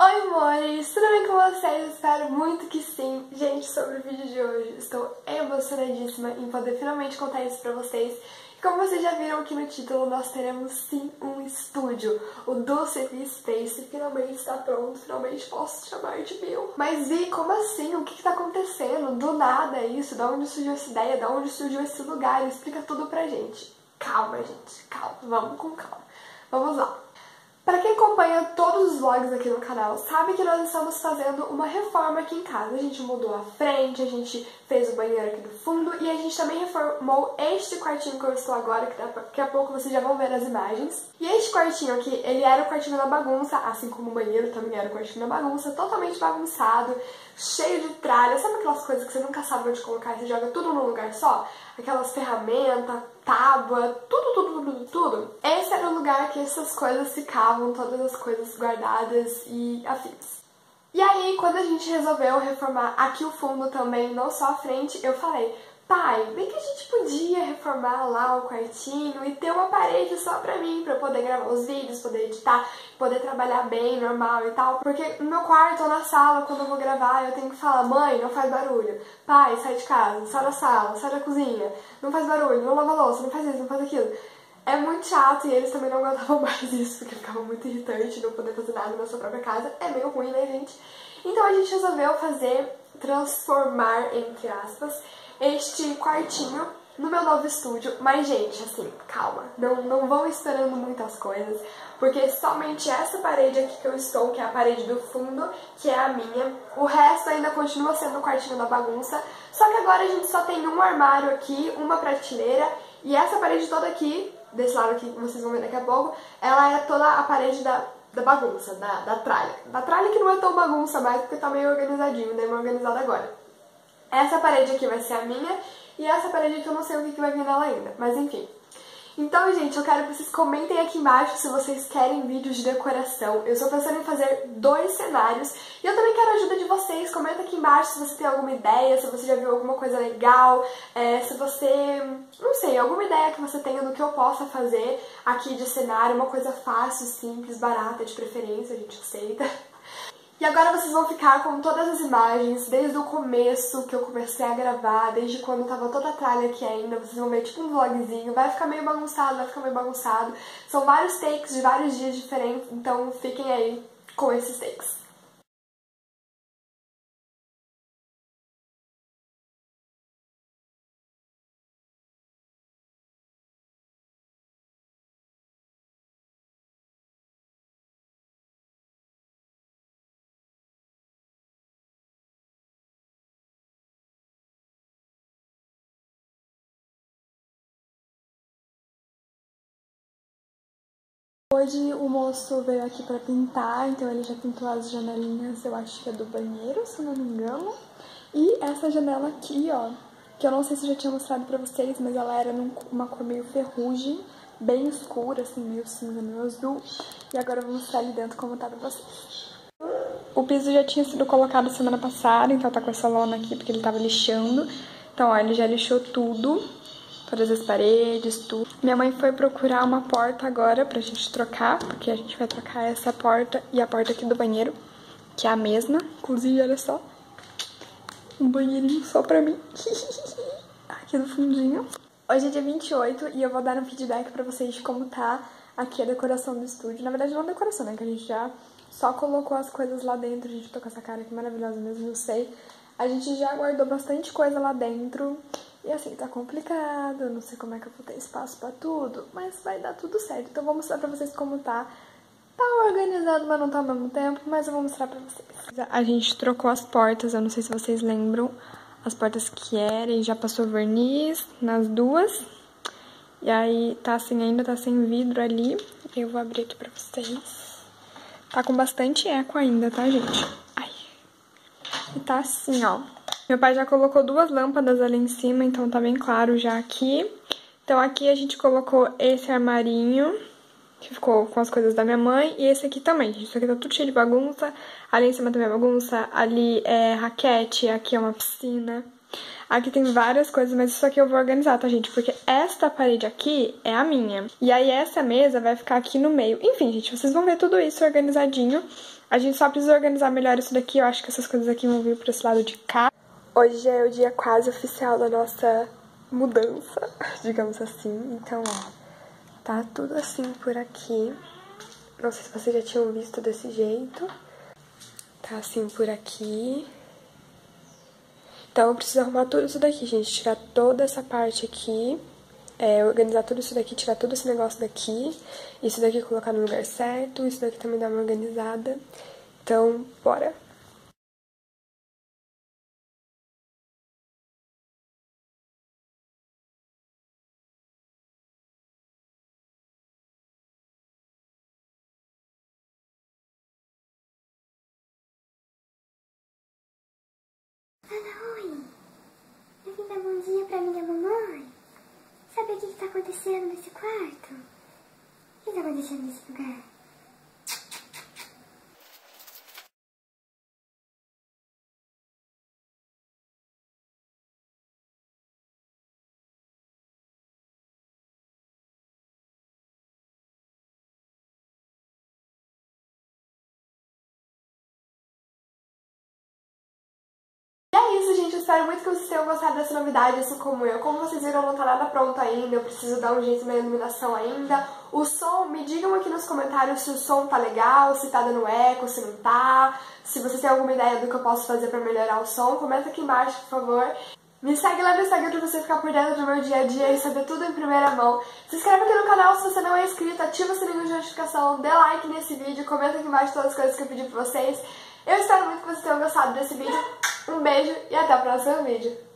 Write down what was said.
Oi, amores! Tudo bem com vocês? Espero muito que sim. Gente, sobre o vídeo de hoje, estou emocionadíssima em poder finalmente contar isso pra vocês. E como vocês já viram aqui no título, nós teremos sim um estúdio. O Dulce Space finalmente está pronto, finalmente posso chamar de meu. Mas Vi, como assim? O que tá acontecendo? Do nada isso? Da onde surgiu essa ideia? Da onde surgiu esse lugar? Explica tudo pra gente. Calma, gente, calma. Vamos com calma. Vamos lá. Para quem acompanha todos os vlogs aqui no canal, sabe que nós estamos fazendo uma reforma aqui em casa. A gente mudou a frente, a gente fez o banheiro aqui do fundo e a gente também reformou este quartinho que eu estou agora, que daqui a pouco vocês já vão ver as imagens. E este quartinho aqui, ele era o quartinho da bagunça, assim como o banheiro também era o quartinho da bagunça, totalmente bagunçado, cheio de tralha. Sabe aquelas coisas que você nunca sabe onde colocar e você joga tudo num lugar só? Aquelas ferramentas, tábua, tudo. Esse era o lugar que essas coisas ficavam, todas as coisas guardadas e afins. E aí, quando a gente resolveu reformar aqui o fundo também, não só a frente, eu falei, pai, bem que a gente podia reformar lá o quartinho e ter uma parede só pra mim, pra eu poder gravar os vídeos, poder editar, poder trabalhar bem, normal e tal. Porque no meu quarto ou na sala, quando eu vou gravar, eu tenho que falar, mãe, não faz barulho. Pai, sai de casa, sai da sala, sai da cozinha, não faz barulho, não lava a louça, não faz isso, não faz aquilo. É muito chato e eles também não aguentavam mais isso, porque ficava muito irritante não poder fazer nada na sua própria casa. É meio ruim, né, gente? Então a gente resolveu transformar, entre aspas, este quartinho no meu novo estúdio. Mas, gente, assim, calma, não vão esperando muitas coisas, porque somente essa parede aqui que eu estou, que é a parede do fundo, que é a minha, o resto ainda continua sendo o quartinho da bagunça, só que agora a gente só tem um armário aqui, uma prateleira, e essa parede toda aqui, desse lado aqui que vocês vão ver daqui a pouco, ela é toda a parede da bagunça, da tralha. Da tralha que não é tão bagunça mais, porque tá meio organizadinho, né, meio organizado agora. Essa parede aqui vai ser a minha, e essa parede aqui eu não sei o que vai vir nela ainda, mas enfim. Então, gente, eu quero que vocês comentem aqui embaixo se vocês querem vídeos de decoração. Eu estou pensando em fazer 2 cenários, e eu também quero a ajuda de vocês. Comenta aqui embaixo se você tem alguma ideia, se você já viu alguma coisa legal, se você, não sei, alguma ideia que você tenha do que eu possa fazer aqui de cenário, uma coisa fácil, simples, barata, de preferência, a gente aceita. E agora vocês vão ficar com todas as imagens, desde o começo que eu comecei a gravar, desde quando tava toda a tralha aqui ainda, vocês vão ver tipo um vlogzinho, vai ficar meio bagunçado, São vários takes de vários dias diferentes, então fiquem aí com esses takes. Hoje o moço veio aqui pra pintar, então ele já pintou as janelinhas, eu acho que é do banheiro, se eu não me engano. E essa janela aqui, ó, que eu não sei se eu já tinha mostrado pra vocês, mas ela era numa cor meio ferrugem, bem escura, assim, meio cinza, meio azul. E agora eu vou mostrar ali dentro como tá pra vocês. O piso já tinha sido colocado semana passada, então tá com essa lona aqui porque ele tava lixando. Então, ó, ele já lixou tudo. Todas as paredes, tudo. Minha mãe foi procurar uma porta agora pra gente trocar, porque a gente vai trocar essa porta e a porta aqui do banheiro, que é a mesma. Inclusive, olha só, um banheirinho só pra mim. Aqui no fundinho. Hoje é dia 28 e eu vou dar um feedback pra vocês de como tá aqui a decoração do estúdio. Na verdade, não decoração, né, que a gente já só colocou as coisas lá dentro. A gente tô com essa cara aqui maravilhosa mesmo, eu sei. A gente já guardou bastante coisa lá dentro. E assim, tá complicado, eu não sei como é que eu vou ter espaço pra tudo, mas vai dar tudo certo. Então eu vou mostrar pra vocês como tá. Tá organizado, mas não tá ao mesmo tempo, mas eu vou mostrar pra vocês. A gente trocou as portas, eu não sei se vocês lembram, as portas que eram, e já passou verniz nas duas. E aí tá assim, ainda tá sem vidro ali. Eu vou abrir aqui pra vocês. Tá com bastante eco ainda, tá, gente? Ai. E tá assim, ó. Meu pai já colocou 2 lâmpadas ali em cima, então tá bem claro já aqui. Então aqui a gente colocou esse armarinho, que ficou com as coisas da minha mãe, e esse aqui também. Isso aqui tá tudo cheio de bagunça, ali em cima também é bagunça, ali é raquete, aqui é uma piscina. Aqui tem várias coisas, mas isso aqui eu vou organizar, tá, gente? Porque esta parede aqui é a minha. E aí essa mesa vai ficar aqui no meio. Enfim, gente, vocês vão ver tudo isso organizadinho. A gente só precisa organizar melhor isso daqui. Eu acho que essas coisas aqui vão vir pra esse lado de cá. Hoje já é o dia quase oficial da nossa mudança, digamos assim. Então, ó, tá tudo assim por aqui. Não sei se vocês já tinham visto desse jeito. Tá assim por aqui. Então eu preciso arrumar tudo isso daqui, gente. Tirar toda essa parte aqui. Organizar tudo isso daqui, tirar todo esse negócio daqui. Isso daqui colocar no lugar certo. Isso daqui também dar uma organizada. Então, bora! Oi, eu vim dar bom dia pra minha mamãe. Sabe o que tá acontecendo nesse quarto? O que tá acontecendo nesse lugar? E é isso, gente. Eu espero muito que vocês tenham gostado dessa novidade, assim como eu. Como vocês viram, não tá nada pronto ainda. Eu preciso dar um jeito na iluminação ainda. O som, me digam aqui nos comentários se o som tá legal, se tá dando eco, se não tá. Se vocês têm alguma ideia do que eu posso fazer pra melhorar o som, comenta aqui embaixo, por favor. Me segue lá no Instagram pra você ficar por dentro do meu dia a dia e saber tudo em primeira mão. Se inscreve aqui no canal se você não é inscrito, ativa o sininho de notificação, dê like nesse vídeo, comenta aqui embaixo todas as coisas que eu pedi pra vocês. Eu espero muito que vocês tenham gostado desse vídeo. Um beijo e até o próximo vídeo.